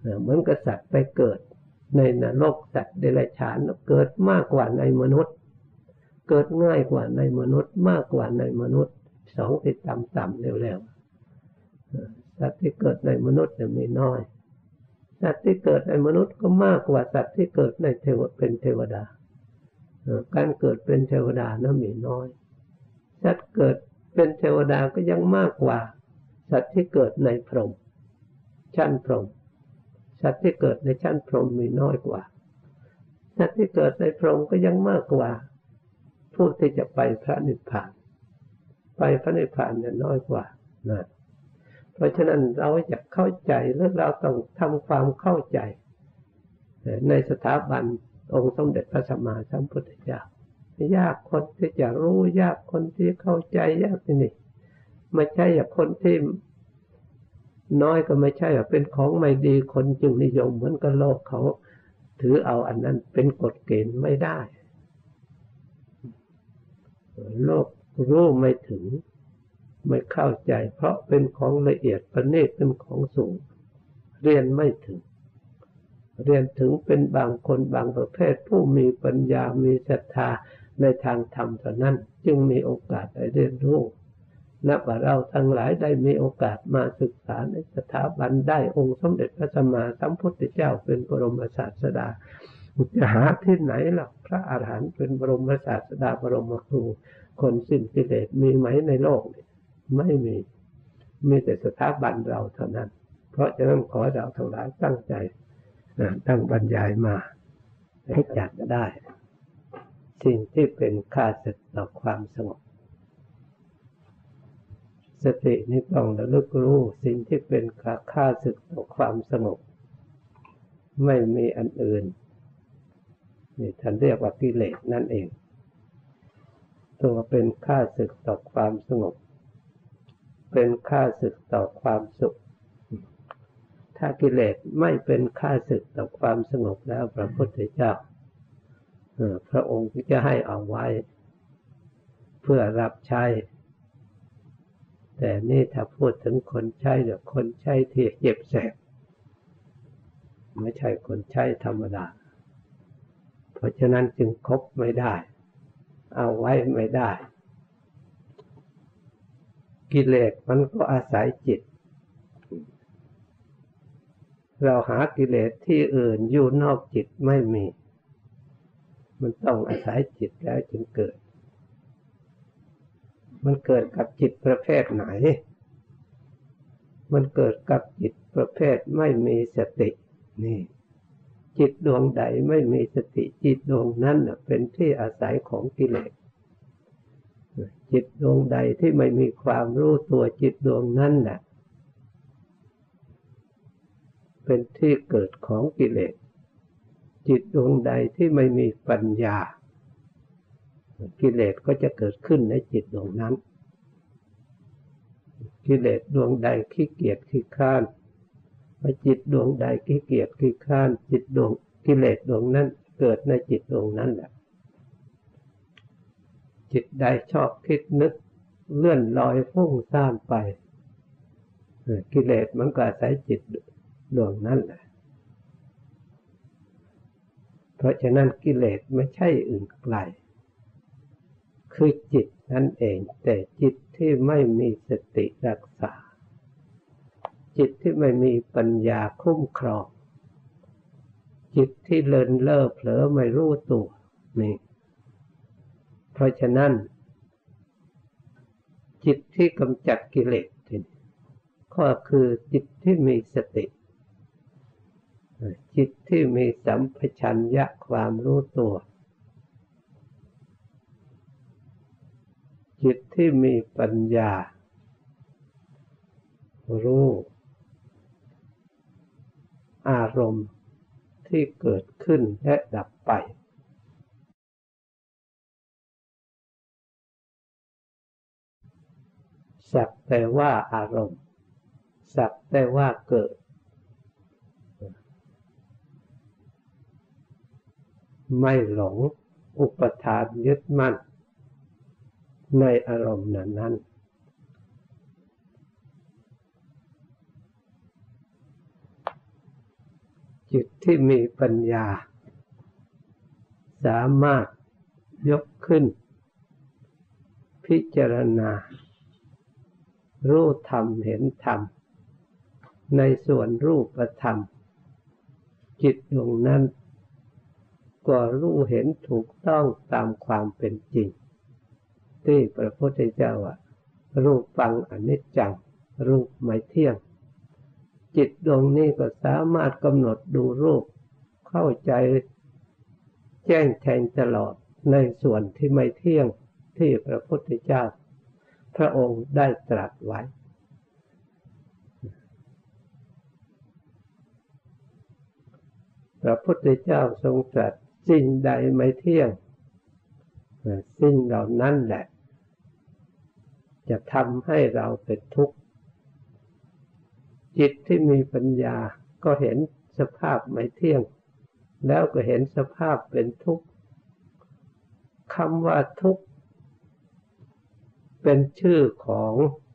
เหมือนกับสัตว์ไปเกิดในนรกสัตว์เดรัจฉานเกิดมากกว่าในมนุษย์เกิดง่ายกว่าในมนุษย์มากกว่าในมนุษย์สองที่ต่ำๆเร็วๆสัตว์ที่เกิดในมนุษย์จะมีน้อยสัตว์ที่เกิดในมนุษย์ก็มากกว่าสัตว์ที่เกิดในเป็นเทวดาการเกิดเป็นเทวดานั้นมีน้อยสัตว์เกิดเป็นเทวดาก็ยังมากกว่าสัตว์ที่เกิดในพรหมชั้นพรหมสัตว์ที่เกิดในชั้นพรหมมีน้อยกว่าสัตว์ที่เกิดในพรหมก็ยังมากกว่าผู้ที่จะไปพระนิพพานไปพระนิพพานเนี่ยน้อยกว่านะเพราะฉะนั้นเราจะเข้าใจและเราต้องทำความเข้าใจในสถาบันองค์สมเด็จพระสัมมาสัมพุทธเจ้ายากคนที่จะรู้ยากคนที่เข้าใจยากนี่ไม่ใช่อย่างคนที่น้อยก็ไม่ใช่ว่าเป็นของไม่ดีคนจึงนิยมเหมือนกับโลกเขาถือเอาอันนั้นเป็นกฎเกณฑ์ไม่ได้โลกรู้ไม่ถึงไม่เข้าใจเพราะเป็นของละเอียดประณีตเป็นของสูงเรียนไม่ถึงเรียนถึงเป็นบางคนบางประเภทผู้มีปัญญามีศรัทธาในทางธรรมเท่านั้นจึงมีโอกาสได้เรียนรู้นับว่าเราทั้งหลายได้มีโอกาสมาศึกษาในสถาบันได้องค์สมเด็จพระสัมมาสัมพุทธเจ้าเป็นบรมศาสดาจะหาที่ไหนล่ะพระอรหันต์เป็นบรมศาสดาบรมครูคนสิ้นกิเลสมีไหมในโลกไม่มีแต่สถาบันเราเท่านั้นเพราะฉะนั้นขอเราทั้งหลายตั้งใจตั้งบรรยายมาให้จัดได้สิ่งที่เป็นค่าศึกต่อความสงบสตินี้ต้องระลึกรู้สิ่งที่เป็นค่าศึกต่อความสงบไม่มีอันอื่นนี่ท่านเรียกว่ากิเลสนั่นเองตัวเป็นค่าศึกต่อความสงบเป็นค่าศึกต่อความสุขถ้ากิเลสไม่เป็นค่าศึกต่อความสงบแล้วพระพุทธเจ้าพระองค์จะให้เอาไว้เพื่อรับใช้แต่นี่ถ้าพูดถึงคนใช้เดี๋ยวคนใช้ที่เจ็บแสบไม่ใช่คนใช้ธรรมดาเพราะฉะนั้นจึงคบไม่ได้เอาไว้ไม่ได้กิเลสมันก็อาศัยจิตเราหากิเลสที่อื่นอยู่นอกจิตไม่มีมันต้องอาศัยจิตแล้วจึงเกิดมันเกิดกับจิตประเภทไหนมันเกิดกับจิตประเภทไม่มีสตินี่จิตดวงใดไม่มีสติจิตดวงนั้นเป็นที่อาศัยของกิเลสจิตดวงใดที่ไม่มีความรู้ตัวจิตดวงนั้นน่ะเป็นที่เกิดของกิเลสจิตดวงใดที่ไม่มีปัญญากิเลสก็จะเกิดขึ้นในจิตดวงนั้นกิเลสดวงใดขี้เกียจขี้คร้านจิตดวงใดขี้เกียจขี้คร้านจิตดวงกิเลสดวงนั้นเกิดในจิตดวงนั้นแหละจิตใดชอบคิดนึกเลื่อนลอยฟุ้งซ่านไปกิเลสมันก็อาศัยจิตดวงนั้นแหละเพราะฉะนั้นกิเลสไม่ใช่อื่นไกลคือจิตนั่นเองแต่จิตที่ไม่มีสติรักษาจิตที่ไม่มีปัญญาคุ้มครองจิตที่เลินเล่อเผลอไม่รู้ตัวนี่เพราะฉะนั้นจิตที่กำจัดกิเลสก็คือจิตที่มีสติจิตที่มีสัมปชัญญะความรู้ตัวจิตที่มีปัญญารู้อารมณ์ที่เกิดขึ้นและดับไปสักแต่ว่าอารมณ์สักแต่ว่าเกิดไม่หลงอุปทานยึดมั่นในอารมณ์นั้นจิตที่มีปัญญาสามารถยกขึ้นพิจารณารู้ธรรมเห็นธรรมในส่วนรูปธรรมจิตดวงนั้นก็รู้เห็นถูกต้องตามความเป็นจริงที่พระพุทธเจ้าว่ารูปปังอนิจจังรูปไม่เที่ยงจิตดวงนี้ก็สามารถกำหนดดูรูปเข้าใจแจ้งแทงตลอดในส่วนที่ไม่เที่ยงที่พระพุทธเจ้าพระองค์ได้ตรัสไว้พระพุทธเจ้าทรงตรัสสิ่งใดไม่เที่ยงสิ่งเหล่านั้นแหละจะทำให้เราเป็นทุกข์จิตที่มีปัญญาก็เห็นสภาพไม่เที่ยงแล้วก็เห็นสภาพเป็นทุกข์คำว่าทุกข์เป็นชื่อของ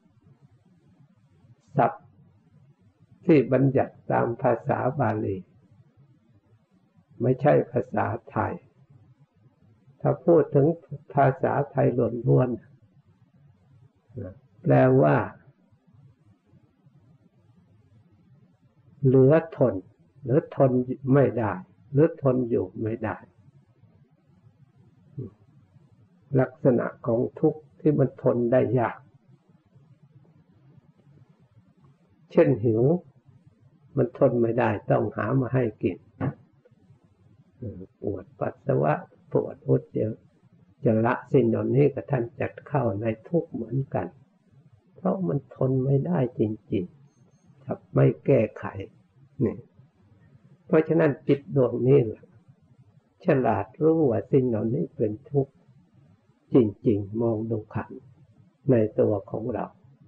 ศัพท์ที่บัญญัติตามภาษาบาลีไม่ใช่ภาษาไทยถ้าพูดถึงภาษาไทยล้วนๆแปลว่าเหลือทนหรือทนไม่ได้หรือทนอยู่ไม่ได้ลักษณะของทุกข์ที่มันทนได้ยากเช่นหิวมันทนไม่ได้ต้องหามาให้กินปวดปัสสาวะปวดอุจจาระสิ่งเหล่านี้กับท่านจัดเข้าในทุกข์เหมือนกันเพราะมันทนไม่ได้จริงๆถ้าไม่แก้ไขนี่เพราะฉะนั้นจิตดวงนี้แหละฉลาดรู้ว่าสิ่งเหล่านี้เป็นทุกข์จริงๆมองดูขันในตัวของเรา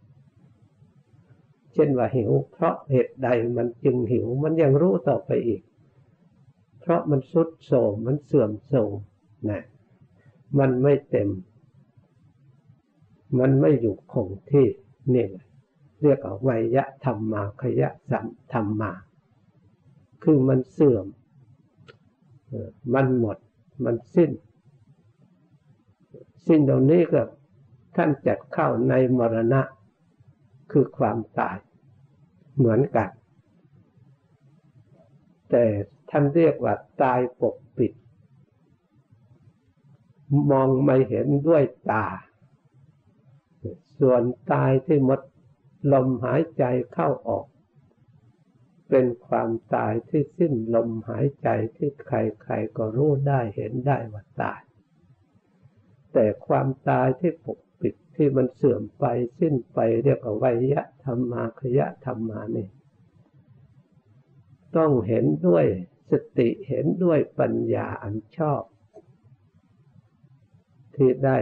เช่นว่าหิวเพราะเหตุใดมันจึงหิวมันยังรู้ต่อไปอีกเพราะมันทรุดโทรมมันเสื่อมโทรมนะมันไม่เต็มมันไม่อยู่คงที่นี่แหละเรียกว่าไวยธรรมาคยสัมธรรมาคือมันเสื่อมมันหมดมันสิ้นสิ่งเหล่านี้ก็ท่านจัดเข้าในมรณะคือความตายเหมือนกันแต่ท่านเรียกว่าตายปกปิดมองไม่เห็นด้วยตาส่วนตายที่หมดลมหายใจเข้าออกเป็นความตายที่สิ้นลมหายใจที่ใครๆก็รู้ได้เห็นได้ว่าตายแต่ความตายที่ปกปิดที่มันเสื่อมไปสิ้นไปเรียกว่าไวยธรรมาคยธรรมานี่ต้องเห็นด้วยสติเห็นด้วยปัญญาอันชอบที่ได้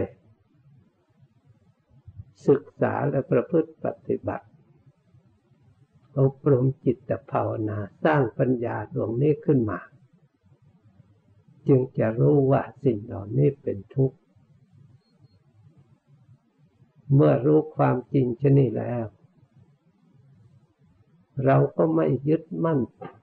ศึกษาและประพฤติปฏิบัติอบรมจิตภาวนาสร้างปัญญาดวงนี้ขึ้นมาจึงจะรู้ว่าสิ่งเหล่านี้เป็นทุกข์เมื่อรู้ความจริงชนี้แล้วเราก็ไม่ยึดมั่น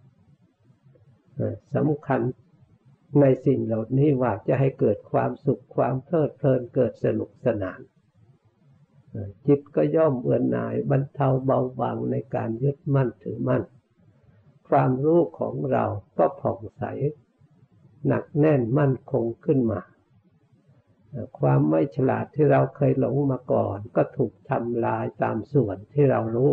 สำคัญในสิ่งเหล่านี้ว่าจะให้เกิดความสุขความเพลิดเพลินเกิดสนุกสนานจิตก็ย่อมเบื่อหน่ายบรรเทาเบาบางในการยึดมั่นถือมั่นความรู้ของเราก็ผ่องใสหนักแน่นมั่นคงขึ้นมาความไม่ฉลาดที่เราเคยหลงมาก่อนก็ถูกทำลายตามส่วนที่เรารู้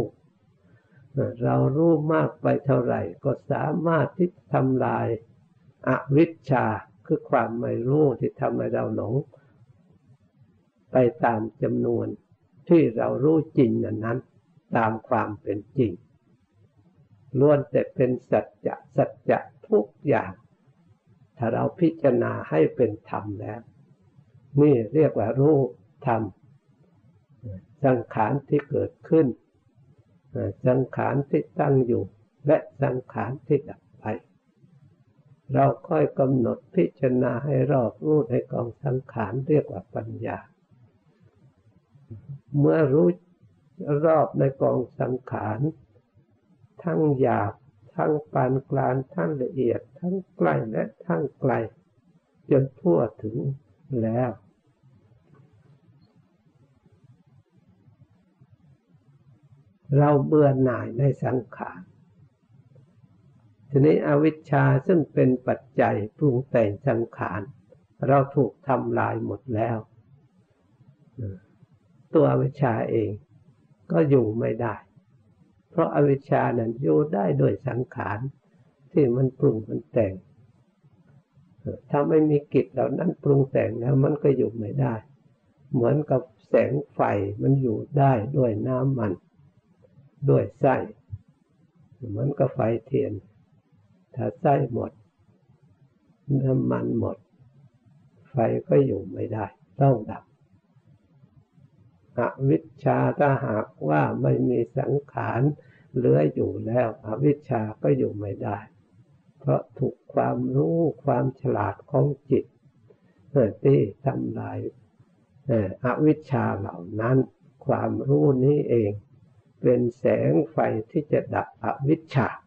มากไปเท่าไหร่ก็สามารถที่ทำลายอวิชชาคือความไม่รู้ที่ทำให้เราหลงไปตามจำนวนที่เรารู้จริงนั้นตามความเป็นจริงล้วนแต่เป็นสัจจะทุกอย่างถ้าเราพิจารณาให้เป็นธรรมแล้วนี่เรียกว่ารู้ธรรมสังขารที่เกิดขึ้นสังขารที่ตั้งอยู่และสังขารที่ดับไปเราค่อยกำหนดพิจารณาให้รอบรู้ในกองสังขารเรียกว่าปัญญาเมื่อรู้รอบในกองสังขารทั้งหยาบทั้งปานกลางทั้งละเอียดทั้งใกล้และทั้งไกลจนทั่วถึงแล้วเราเบื่อหน่ายในสังขารทีนี้อวิชชาซึ่งเป็นปัจจัยปรุงแต่งสังขารเราถูกทำลายหมดแล้วตัวอวิชชาเองก็อยู่ไม่ได้เพราะอวิชชานั้นอยู่ได้ด้วยสังขารที่มันปรุงมันแต่งถ้าไม่มีกิจเหล่านั้นปรุงแต่งแล้วมันก็อยู่ไม่ได้เหมือนกับแสงไฟมันอยู่ได้ด้วยน้ำมันด้วยไส้เหมือนกับไฟเทียนถ้าไส้หมดน้ำมันหมดไฟก็อยู่ไม่ได้ต้องดับอวิชชาถ้าหากว่าไม่มีสังขารเหลืออยู่แล้วอวิชชาก็อยู่ไม่ได้เพราะถูกความรู้ความฉลาดของจิตที่ทำลายอวิชชาเหล่านั้นความรู้นี้เองเป็นแสงไฟที่จะดับอวิชชา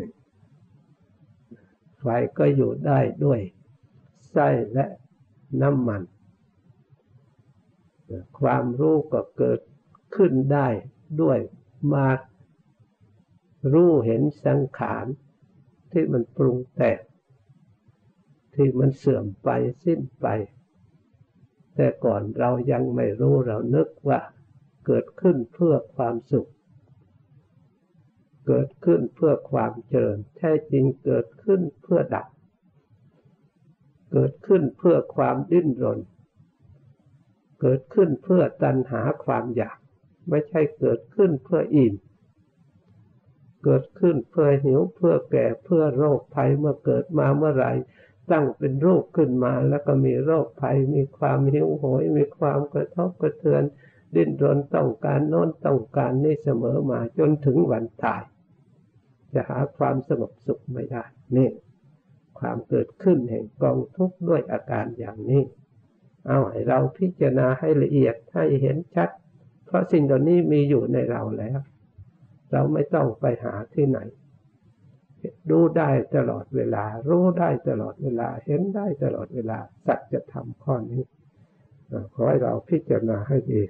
ไฟก็อยู่ได้ด้วยไส้และน้ำมันความรู้ก็เกิดขึ้นได้ด้วยมารู้เห็นสังขารที่มันปรุงแต่งที่มันเสื่อมไปสิ้นไปแต่ก่อนเรายังไม่รู้เรานึกว่าเกิดขึ้นเพื่อความสุขเกิดขึ้นเพื่อความเจริญแท้จริงเกิดขึ้นเพื่อดับเกิดขึ้นเพื่อความดิ้นรนเกิดขึ้นเพื่อตัณหาความอยากไม่ใช่เกิดขึ้นเพื่ออิ่มเกิดขึ้นเพื่อหิวเพื่อแก่เพื่อโรคภัยเมื่อเกิดมาเมื่อไหร่ตั้งเป็นโรคขึ้นมาแล้วก็มีโรคภัยมีความหิวโหยมีความกระทบกระเทือนดิ้นรนต้องการโน้นต้องการนี่เสมอมาจนถึงวันตายจะหาความสงบสุขไม่ได้นี่ความเกิดขึ้นแห่งกองทุกข์ด้วยอาการอย่างนี้เอาให้เราพิจารณาให้ละเอียดให้เห็นชัดเพราะสิ่งเหล่านี้มีอยู่ในเราแล้วเราไม่ต้องไปหาที่ไหนดูได้ตลอดเวลารู้ได้ตลอดเวลาเห็นได้ตลอดเวลาสัจธรรมข้อนี้ขอให้เราพิจารณาให้ดี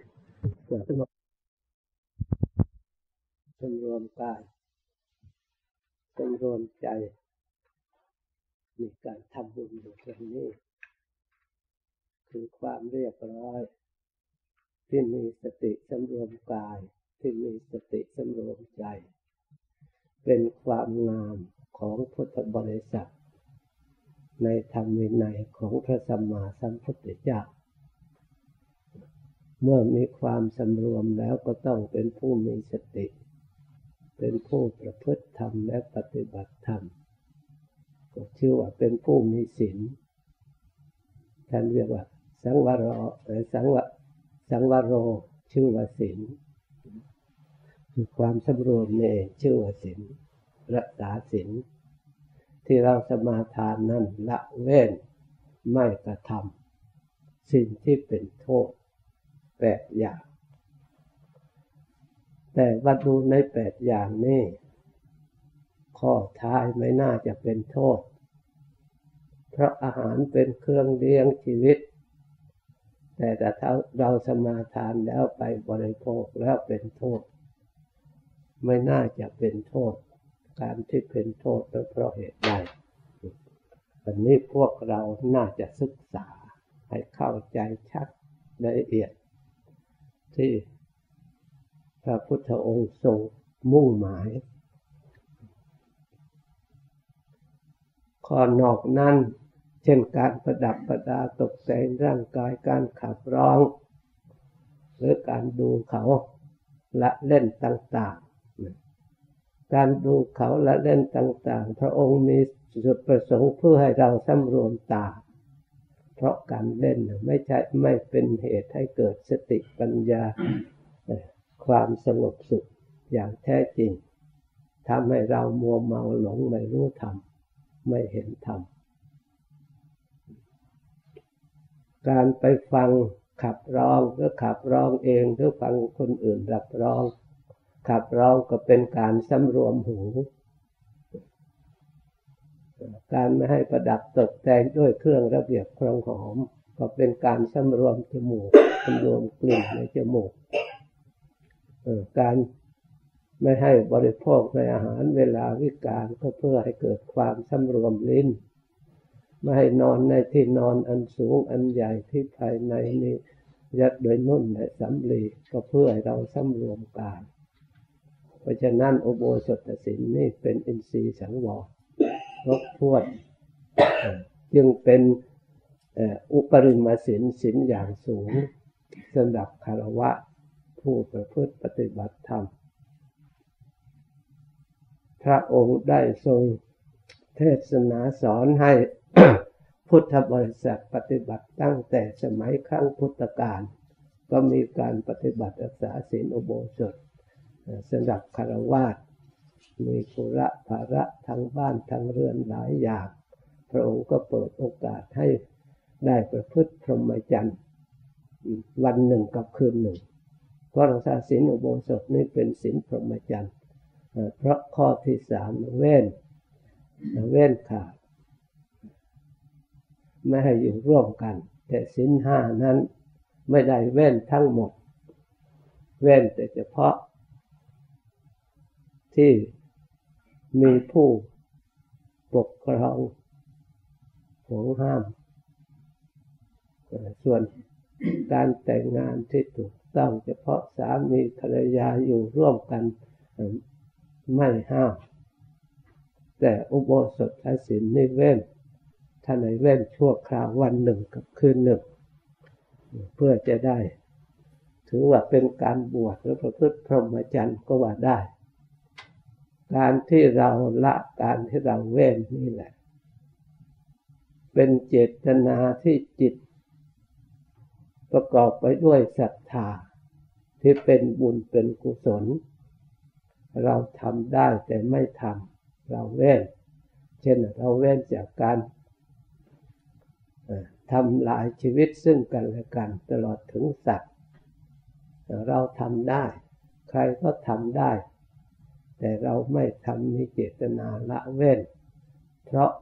สำรวมกายสำรวมใจในการทำบุญอยู่ตรงนี้คือความเรียบร้อยที่มีสติสำรวมกายที่มีสติสำรวมใจเป็นความงามของพุทธบริษัทในธรรมวินัยของพระสัมมาสัมพุทธเจ้าเมื่อมีความสำรวมแล้วก็ต้องเป็นผู้มีสติเป็นผู้ประพฤติธรรมและปฏิบัติธรรมก็ชื่อว่าเป็นผู้มีศีลท่านเรียกว่าสังวโรสังวโรชื่อว่าศีลคือความสำรวมนี่ชื่อว่าศีลรักษาศีลที่เราสมาทานนั้นละเว้นไม่กระทำสิ่งที่เป็นโทษ8 อย่างแต่ว่าดูใน8 อย่างนี้ข้อท้ายไม่น่าจะเป็นโทษเพราะอาหารเป็นเครื่องเลี้ยงชีวิตแต่ถ้าเราสมาทานแล้วไปบริโภคแล้วเป็นโทษไม่น่าจะเป็นโทษการที่เป็นโทษเพราะเหตุใดอันนี้พวกเราน่าจะศึกษาให้เข้าใจชัดละเอียดที่พระพุทธองค์ทรงมุ่งหมายข้อนอกนั้นเช่นการประดับประดาตกแต่งร่างกายการขับร้องหรือการดูเขาละเล่นต่างๆการดูเขาละเล่นต่างๆพระองค์มีจุดประสงค์เพื่อให้เราสำรวมตาเพราะการเล่นไม่เป็นเหตุให้เกิดสติปัญญาความสงบสุขอย่างแท้จริงทำให้เรามัวเมาหลงไม่รู้ธรรมไม่เห็นธรรมการไปฟังขับร้องหรือขับร้องเองหรือฟังคนอื่นรับร้องขับร้องก็เป็นการสำรวมหูการไม่ให้ประดับตกแต่งด้วยเครื่องระเบียบเครื่องหอมก็เป็นการสำรวมจมูกสำรวมกลิ่นในจมูกการไม่ให้บริโภคในอาหารเวลาวิกาลก็เพื่อให้เกิดความสำรวมลิ้นไม่ให้นอนในที่นอนอันสูงอันใหญ่ที่ภายในนี้ยัดโดยนุ่นและสำลีก็เพื่อให้เราสำรวมกายเพราะฉะนั้นอุโบสถศีลนี่เป็นอินทรีย์สังวรครบถ้วนจึงเป็นอุปริมศีลศีลอย่างสูงสำหรับฆราวาสผู้ประพฤติปฏิบัติธรรมพระองค์ได้ทรงเทศนาสอนให้ พุทธบริษัทปฏิบัติตั้งแต่สมัยครั้งพุทธกาลก็มีการปฏิบัติรักษาศีลอุโบสถสำหรับฆราวาสมีธุระภาระทางบ้านทางเรือนหลายอย่างพระองค์ก็เปิดโอกาสให้ได้ประพฤติพรหมจรรย์วันหนึ่งกับคืนหนึ่งเพราะรักษาศีลอุโบสถนี่เป็นศีลพรหมจรรย์เพราะข้อที่3เว้นขาดไม่ให้อยู่ร่วมกันแต่ศีล5นั้นไม่ได้เว้นทั้งหมดเว้นแต่เฉพาะที่มีผู้ปกครองห่วงห้ามส่วนการแต่งงานที่ถูกต้องเฉพาะสามีภรรยาอยู่ร่วมกันไม่ห้ามแต่อุโบสถศีลนี่เว้นถ้าในเว้นชั่วคราววันหนึ่งกับคืนหนึ่งเพื่อจะได้ถือว่าเป็นการบวชหรือประพฤติพรหมจรรย์ก็ว่าได้การที่เราละการที่เราเว้นนี่แหละเป็นเจตนาที่จิตประกอบไปด้วยศรัทธาที่เป็นบุญเป็นกุศลเราทำได้แต่ไม่ทำเราเว้นเช่นเราเว้นจากการทำลายชีวิตซึ่งกันและกันตลอดถึงสัตว์เราทำได้ใครก็ทำได้แต่เราไม่ทำมีเจตนาละเว้นเพราะ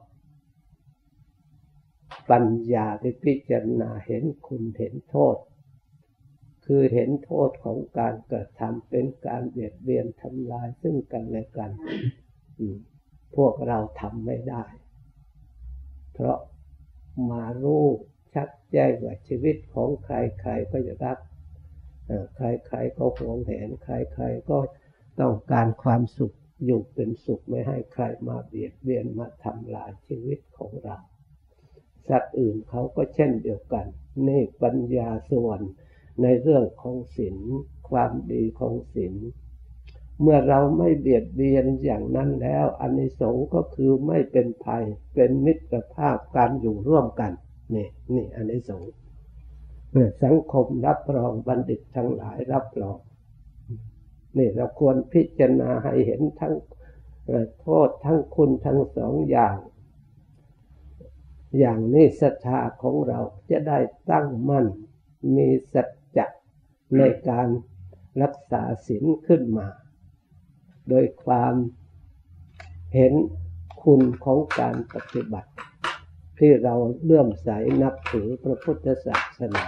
ปัญญาที่พิจารณาเห็นคุณเห็นโทษคือเห็นโทษของการกระทำเป็นการเบียดเบียนทำลายซึ่งกันและกันพวกเราทำไม่ได้เพราะมารู้ชัดแจ้งว่าชีวิตของใครใครก็จะรักใครๆก็หวงแหนใครๆก็ต้องการความสุขอยู่เป็นสุขไม่ให้ใครมาเบียดเบียนมาทำลายชีวิตของเราสัตว์อื่นเขาก็เช่นเดียวกันนี่ปัญญาส่วนในเรื่องของศีลความดีของศีลเมื่อเราไม่เบียดเบียนอย่างนั้นแล้วอานิสงส์ก็คือไม่เป็นภัยเป็นมิตรภาพการอยู่ร่วมกันนี่อานิสงส์สังคมรับรองบัณฑิตทั้งหลายรับรองนี่เราควรพิจารณาให้เห็นทั้งโทษทั้งคุณทั้งสองอย่างนี้ศรัทธาของเราจะได้ตั้งมั่นมีสัจจะในการรักษาศีลขึ้นมาโดยความเห็นคุณของการปฏิบัติที่เราเลื่อมใสนับถือพระพุทธศาสนา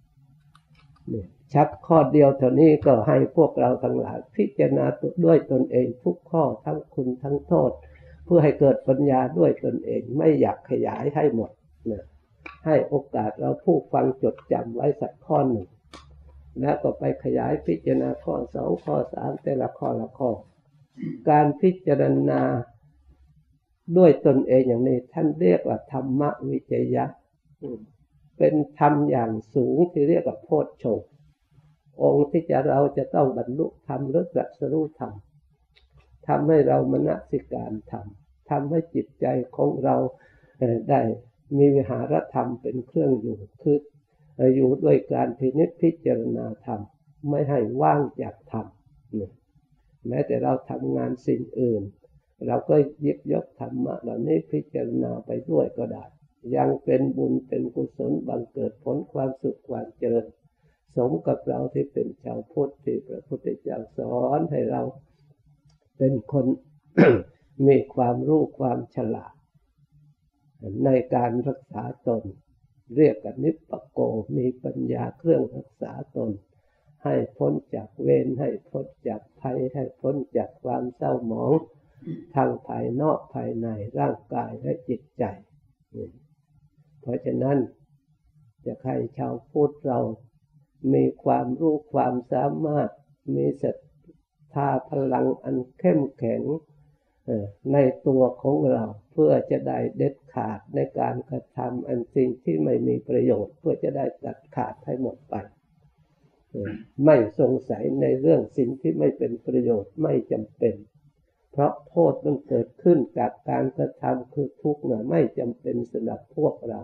ชัดข้อเดียวเท่านี้ก็ให้พวกเราทั้งหลายพิจารณาด้วยตนเองทุกข้อทั้งคุณทั้งโทษเพื่อให้เกิดปัญญาด้วยตนเองไม่อยากขยายให้หมดให้โอกาสเราผู้ฟังจดจำไว้สักข้อหนึ่งแล้วก็ไปขยายพิจารณาข้อ2ข้อ3แต่ละข้อละข้อการพิจารณาด้วยตนเองอย่างนี้ท่านเรียกว่าธรรมวิจยะเป็นธรรมอย่างสูงที่เรียกว่าโพชฌงค์องค์ที่เราจะต้องบรรลุธรรมหรือตรัสรู้ธรรมทำให้เรามนสิการธรรมทำให้จิตใจของเราได้มีวิหารธรรมเป็นเครื่องอยู่คืออยู่ด้วยการพินิจพิจารณาธรรมไม่ให้ว่างจากธรรมแม้แต่เราทำงานสิ่งอื่นเราก็หยิบยกธรรมะเหล่านี้พิจารณาไปด้วยก็ได้ยังเป็นบุญเป็นกุศลบังเกิดผลความสุขความเจริญสมกับเราที่เป็นชาวพุทธที่พระพุทธเจ้าสอนให้เราเป็นคน มีความรู้ความฉลาดในการรักษาตนเรียกกันนิปปโกมีปัญญาเครื่องรักษาตนให้พ้นจากเวรให้พ้นจากภัยให้พ้นจากความเศร้าหมองทางภายนอกภายในร่างกายและจิตใจเพราะฉะนั้นจะให้ชาวพุทธเรามีความรู้ความสามารถมีศรัทธาพลังอันเข้มแข็งในตัวของเราเพื่อจะได้เด็ดขาดในการกระทำอันสิ่งที่ไม่มีประโยชน์เพื่อจะได้ตัดขาดให้หมดไปไม่สงสัยในเรื่องสิ่งที่ไม่เป็นประโยชน์ไม่จำเป็นเพราะโทษมันเกิดขึ้นจากการกระทำคือทุกข์นะไม่จำเป็นสำหรับพวกเรา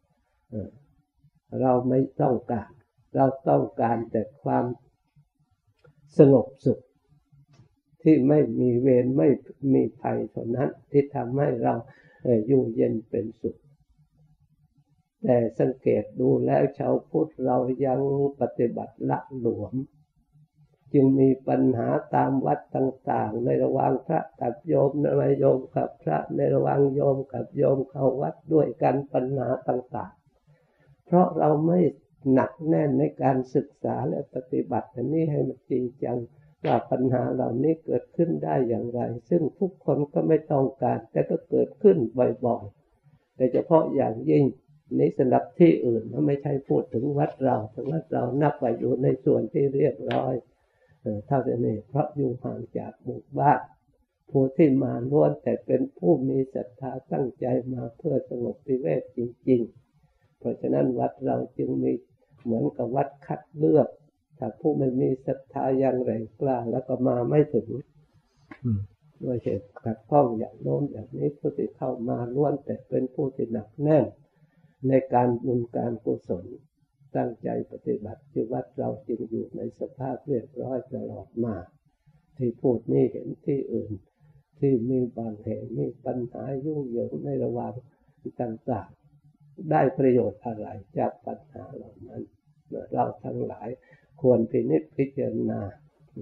เราไม่ต้องการเราต้องการแต่ความสงบสุขที่ไม่มีเวรไม่มีภัยเท่านั้นที่ทำให้เราอยู่เย็นเป็นสุขแต่สังเกตดูแล้วชาวพุทธเรายังปฏิบัติละหลวมจึงมีปัญหาตามวัดต่างๆในระหว่างพระกับโยมในระหว่างโยมกับพระในระหว่างโยมกับโยมเข้าวัดด้วยกันปัญหาต่างๆเพราะเราไม่หนักแน่นในการศึกษาและปฏิบัติอันนี้ให้มันจริงจังว่าปัญหาเหล่านี้เกิดขึ้นได้อย่างไรซึ่งทุกคนก็ไม่ต้องการแต่ก็เกิดขึ้นบ่อยๆแต่เฉพาะอย่างยิ่งในสำหรับที่อื่นไม่ใช่พูดถึงวัดเราถึงวัดเรานับว่าอยู่ในส่วนที่เรียบร้อยเท่านี้เพราะอยู่ห่างจากหมู่บ้านผู้ที่มาล้วนแต่เป็นผู้มีศรัทธาตั้งใจมาเพื่อสงบวิเวกจริงๆเพราะฉะนั้นวัดเราจึงมีเหมือนกับวัดคัดเลือกถ้าผู้ไม่มีศรัทธาอย่างแรงกล้าแล้วก็มาไม่ถึงด้วยเหตุขัดข้องอย่างโน้นอย่างนี้ผู้ที่เข้ามาล้วนแต่เป็นผู้ที่หนักแน่นในการบุญการกุศลตั้งใจปฏิบัติที่วัดเราจึงอยู่ในสภาพเรียบร้อยตลอดมาที่พูดนี้เห็นที่อื่นที่มีบางแห่งมีปัญหายุ่งเหยิงในระหว่างต่างๆได้ประโยชน์อะไรจากปัญหาเหล่านั้นเราทั้งหลายควรพินิจพิจารณา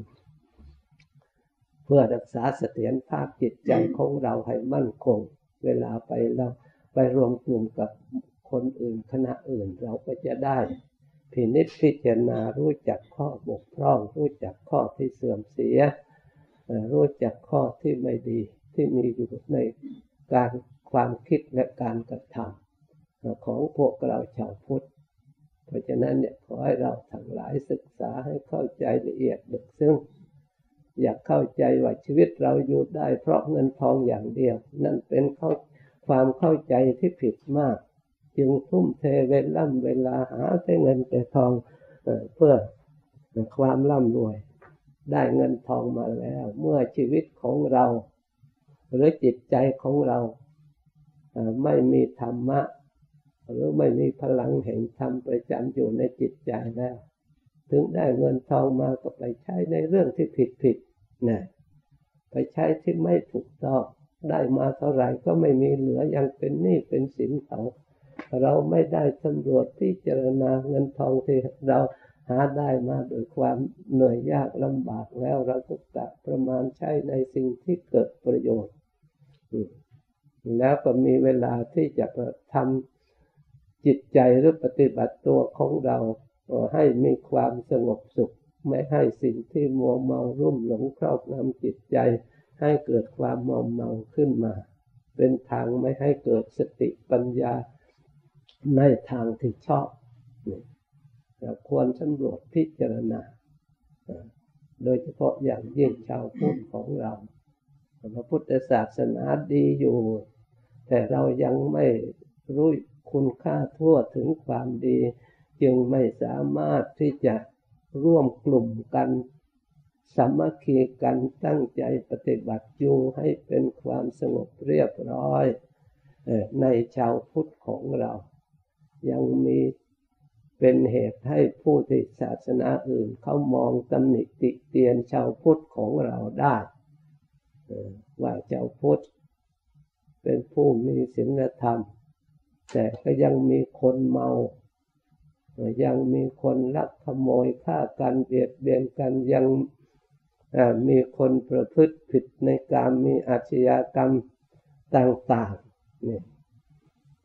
เพื่อรักษาเสถียรภาพจิตใจของเราให้มั่นคงเวลาเราไปรวมกลุ่มกับคนอื่นคณะอื่นเราก็จะได้พินิจพิจารณารู้จักข้อบกพร่องรู้จักข้อที่เสื่อมเสียรู้จักข้อที่ไม่ดีที่มีอยู่ในการความคิดและการกระทำของพวกเราชาวพุทธเพราะฉะนั้นเนี่ยขอให้เราทั้งหลายศึกษาให้เข้าใจละเอียดลึกซึ้งอยากเข้าใจว่าชีวิตเราอยู่ได้เพราะเงินทองอย่างเดียวนั่นเป็นความเข้าใจที่ผิดมากจึงทุ่มเทเวลาหาแต่เงินแต่ทองเพื่อความร่ำรวยได้เงินทองมาแล้วเมื่อชีวิตของเราหรือจิตใจของเราไม่มีธรรมะหรือไม่มีพลังแห่งธรรมประจำอยู่ในจิตใจแล้วถึงได้เงินทองมาก็ไปใช้ในเรื่องที่ผิดนะไปใช้ที่ไม่ถูกต้องได้มาเท่าไหร่ก็ไม่มีเหลือยังเป็นหนี้เป็นสินเขาเราไม่ได้สำรวจพิจารณาเงินทองที่เราหาได้มาโดยความเหนื่อยยากลำบากแล้วเราก็กะประมาณใช้ในสิ่งที่เกิดประโยชน์แล้วก็มีเวลาที่จะทำจิตใจหรือปฏิบัติตัวของเราให้มีความสงบสุขไม่ให้สิ่งที่มัวเมารุ่มหลงครอบงำจิตใจให้เกิดความมัวเมาขึ้นมาเป็นทางไม่ให้เกิดสติปัญญาในทางที่ชอบเราควรสำรวจพิจารณาโดยเฉพาะอย่างยิ่งชาวพุทธของเราพระพุทธศาสนาดีอยู่แต่เรายังไม่รู้คุณค่าทั่วถึงความดีจึงไม่สามารถที่จะร่วมกลุ่มกันสามัคคีกันตั้งใจปฏิบัติอยู่ให้เป็นความสงบเรียบร้อยในชาวพุทธของเรายังมีเป็นเหตุให้ผู้ที่ศาสนาอื่นเขามองตำหนิติเตียนชาวพุทธของเราได้ว่าชาวพุทธเป็นผู้มีศีลธรรมแต่ก็ยังมีคนเมายังมีคนลักขโมยฆ่ากันเบียดเบียนกันยังมีคนประพฤติผิดในการมีอาชญากรรมต่างๆนี่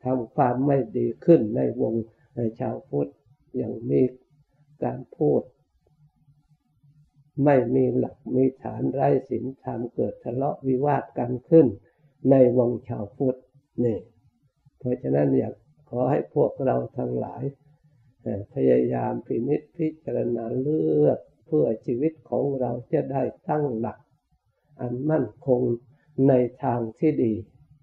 ทำความไม่ดีขึ้นในวงในชาวพุทธอย่างมีการพูดไม่มีหลักมีฐานไร้ศีลธรรมเกิดทะเลาะวิวาทกันขึ้นในวงชาวพุทธนี่เพราะฉะนั้นอยากขอให้พวกเราทั้งหลายพยายามพินิจพิจารณาเลือกเพื่อชีวิตของเราจะได้ตั้งหลักอันมั่นคงในทางที่ดี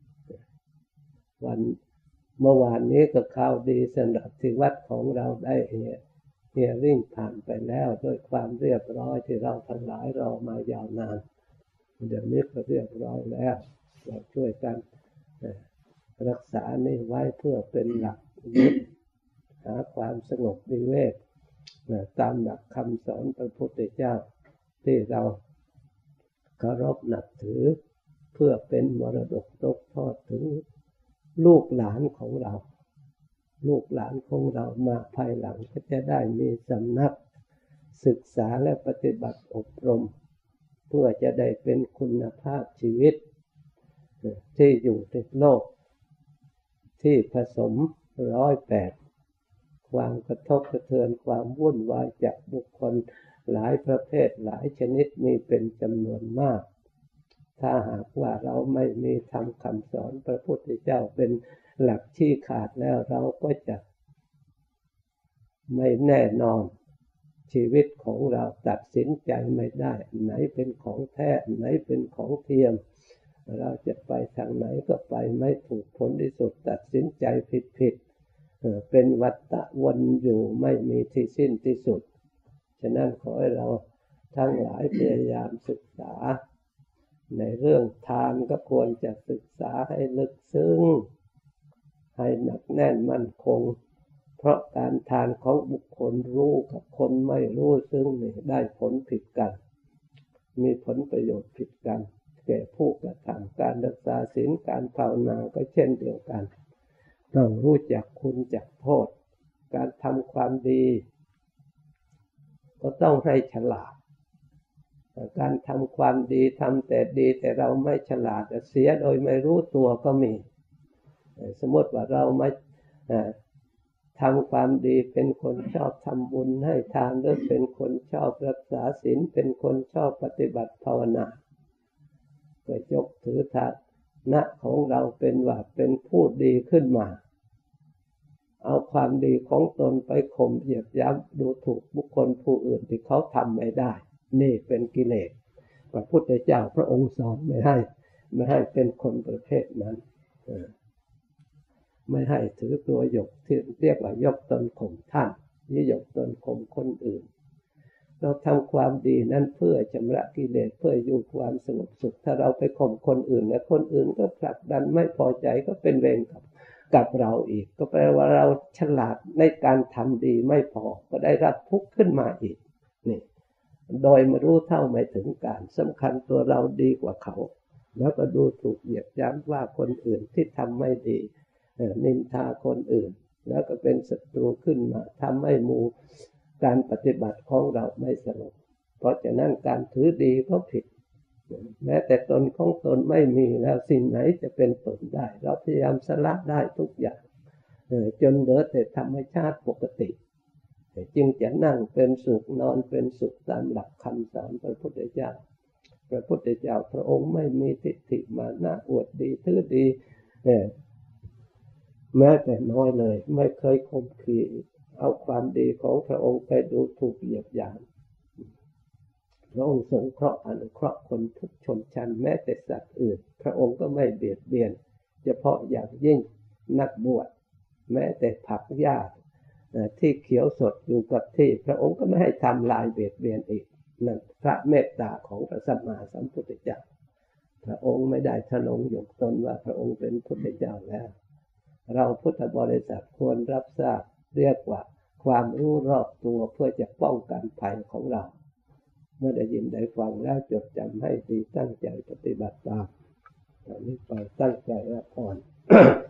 เมื่อวานนี้ก็ข่าวดีสำหรับที่วัดของเราได้เฮียริ่งผ่านไปแล้วด้วยความเรียบร้อยที่เราทั้งหลายรอมายาวนานเดี๋ยวนี้ก็เรียบร้อยแล้วเราช่วยกันรักษานี่ไว้เพื่อเป็นหลักยึดหาความสงบวิเวกตามหลักคำสอนพระพุทธเจ้าที่เราเคารพนับถือเพื่อเป็นมรดกตกทอดถึงลูกหลานของเราลูกหลานของเรามาภายหลังก็จะได้มีสำนักศึกษาและปฏิบัติอบรมเพื่อจะได้เป็นคุณภาพชีวิตที่อยู่ในโลกที่ผสม108ความกระทบกระเทือนความวุ่นวายจากบุคคลหลายประเภทหลายชนิดมีเป็นจำนวนมากถ้าหากว่าเราไม่มีธรรมคำสอนพระพุทธเจ้าเป็นหลักชี้ขาดแล้วเราก็จะไม่แน่นอนชีวิตของเราตัดสินใจไม่ได้ไหนเป็นของแท้ไหนเป็นของเทียมเราจะไปทางไหนก็ไปไม่ถูกผลที่สุดตัดสินใจผิดเป็นวัฏวนอยู่ไม่มีที่สิ้นที่สุดฉะนั้นขอให้เราทั้งหลายพยายามศึกษาในเรื่องทานก็ควรจะศึกษาให้ลึกซึ้งให้หนักแน่นมั่นคงเพราะการทานของบุคคลรู้กับคนไม่รู้ซึ่งได้ผลผิดกันมีผลประโยชน์ผิดกันแก่ผู้กระทำการรักษาศีลการภาวนาก็เช่นเดียวกันต้องรู้จักคุณจักโทษการทำความดีก็ต้องให้ฉลาดการทำความดีทำแต่ดีแต่เราไม่ฉลาดเสียโดยไม่รู้ตัวก็มีสมมติว่าเราไม่ทำความดีเป็นคนชอบทำบุญให้ทานหรือเป็นคนชอบรักษาศีลเป็นคนชอบปฏิบัติภาวนาก็ยกถือฐานะของเราเป็นว่าเป็นผู้ดีขึ้นมาเอาความดีของตนไปข่มเหยียดหยามดูถูกบุคคลผู้อื่นที่เขาทำไม่ได้นี่เป็นกิเลสพระพุทธเจ้าพระองค์สอนไม่ให้เป็นคนประเภทนั้นไม่ให้ถือตัวยกที่เรียกว่ายกตนข่มท่านนี่ยกตนข่มคนอื่นเราทำความดีนั้นเพื่อชำระกิเลสเพื่ออยู่ความสงบสุขถ้าเราไปข่มคนอื่นและคนอื่นก็ผลักดันไม่พอใจก็เป็นเวรกับเราอีกก็แปลว่าเราฉลาดในการทำดีไม่พอก็ได้รับทุกข์ขึ้นมาอีกนี่โดยไม่รู้เท่าไม่ถึงการสำคัญตัวเราดีกว่าเขาแล้วก็ดูถูกเหยียดหยามว่าคนอื่นที่ทำไม่ดีนินทาคนอื่นแล้วก็เป็นศัตรูขึ้นมาทำให้หมู่การปฏิบัติของเราไม่สงบเพราะฉะนั้นการถือดีก็ผิดแม้แต่ตนของตนไม่มีแล้วสิ่งไหนจะเป็นตนได้เราพยายามสละได้ทุกอย่างจนเหลือแต่ธรรมชาติปกติจึงจะนั่งเป็นสุขนอนเป็นสุขตามหลักคำสอนพระพุทธเจ้าพระพุทธเจ้าพระองค์ไม่มีทิฏฐิมานะอวดดีถือดีแม้แต่น้อยเลยไม่เคยข่มขืนเอาความดีของพระองค์ไปดูถูกเหยียดหยามพระองค์สงเคราะห์อนุเคราะห์คนทุกชนชั้นแม้แต่สัตว์อื่นพระองค์ก็ไม่เบียดเบียนเฉพาะอย่างยิ่งนักบวชแม้แต่ผักหญ้าที่เขียวสดอยู่กับที่พระองค์ก็ไม่ให้ทำลายเบียดเบียนอีกนั่นพระเมตตาของพระสัมมาสัมพุทธเจ้าพระองค์ไม่ได้ทะนงยกตนว่าพระองค์เป็นพุทธเจ้าแล้วเราพุทธบริษัทควรรับทราบเรียกว่าความรู้รอบตัวเพื่อจะป้องกันภัยของเราเมื่อได้ยินได้ฟังแล้วจดจำให้ดีตั้งใจปฏิบัติตามตอนนี้ไปตั้งใจรับพร